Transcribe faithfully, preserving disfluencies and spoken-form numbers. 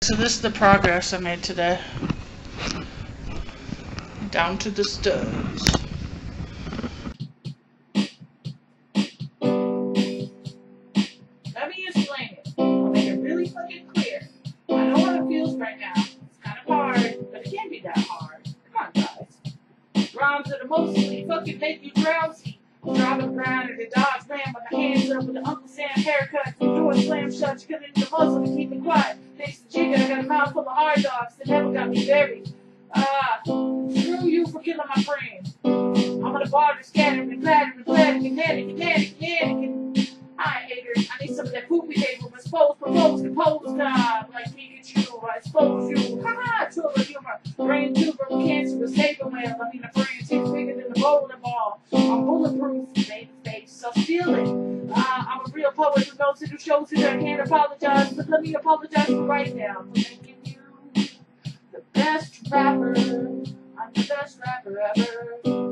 So this is the progress I made today. Down to the studs. Let me explain it. I'll make it really fucking clear. I know how it feels right now. It's kind of hard, but it can't be that hard. Come on, guys. Rhymes that mostly fucking make you drowsy. Driving around in the Dodge Ram with my hands up with the Uncle Sam haircut. The door slam shut, you couldn't the muzzle to keep me quiet. Thanks to chicken, I got a mouth full of hard dogs that never got me buried. Ah, screw you for killing my friends. I'm gonna barter, scatter, and clatter, and clatter, and nanny, and nanny, and nanny. Hi, haters. I need some of that poopy paper. But suppose, propose, compose, God. Like Pikachu, I expose you. Ha ha, tool of humor. Brain tuber, cancerous, saber whale. I mean, the brain tip bigger than the bowling ball. I'm bulletproof, made of face, so steal it. Uh, I'm a real poet who knows to do shows and I can't apologize. But let me apologize for right now for making you the best rapper. I'm the best rapper ever.